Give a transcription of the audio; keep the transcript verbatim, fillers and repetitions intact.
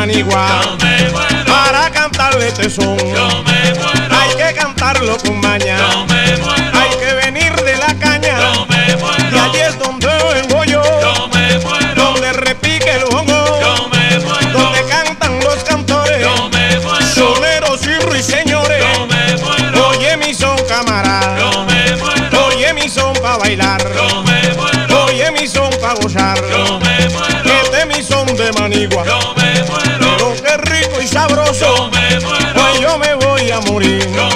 Manigua. Yo me muero. Para cantarle este son. Yo me muero. Hay que cantarlo con maña. Yo me muero. Hay que venir de la caña. Yo me muero. Y allí es donde vengo yo. Yo me muero. Donde repique el bongo. Yo me muero. Donde cantan los cantores. Yo me muero. Soneros y ruiseñores. Yo me muero. Oye mi son, camarada. Yo me muero. Oye mi son pa' bailar. Yo me muero. Oye mi son pa' gozar. Yo me muero. Este es mi son de Manigua. Yo me muero. Pero qué rico y sabroso. Yo me muero. Pues yo me voy a morir. Yo